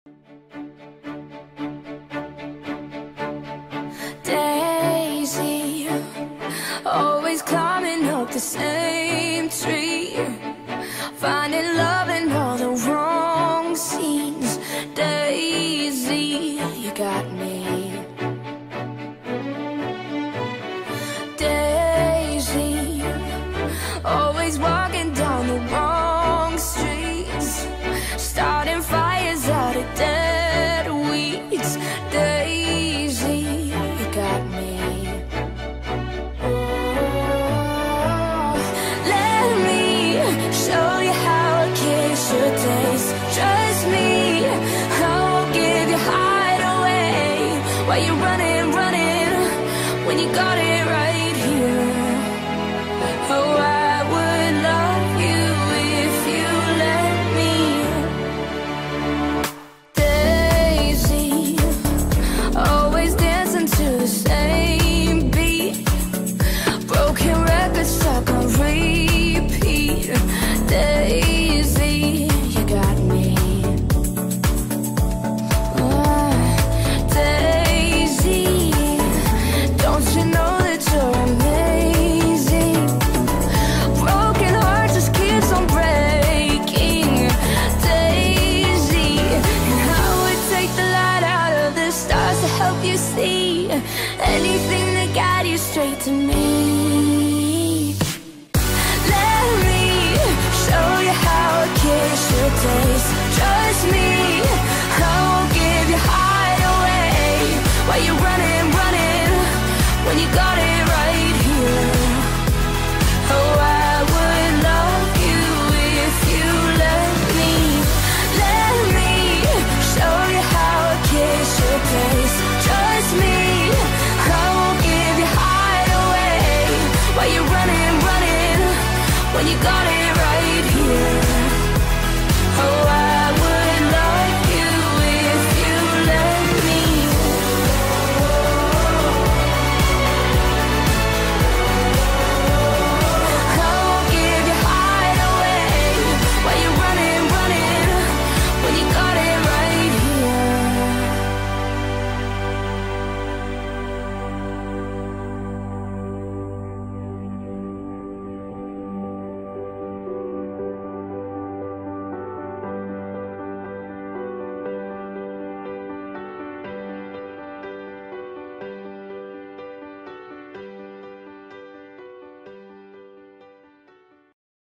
Daisy, always climbing up the same tree, finding love in all the wrong scenes. Daisy, you got me. Daisy, always walking down the wrong streets, starting fires out of dead weeds. Daisy, you got me. Let me show you how a kiss should taste. Trust me, I won't give your heart away while you're running, running, when you got it right here. Oh, I would love you if you let me. Daisy, always dancing to the same beat, broken records stuck on repeat. Daisy, you got me. Daisy, don't you know that you're amazing? Broken heart just keeps on breaking. Daisy, and I would take the light out of the stars to help you see anything that got you straight to me.